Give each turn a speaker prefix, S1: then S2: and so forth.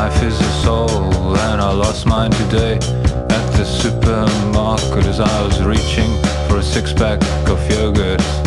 S1: life is a soul, and I lost mine today at the supermarket as I was reaching for a six-pack of yogurt.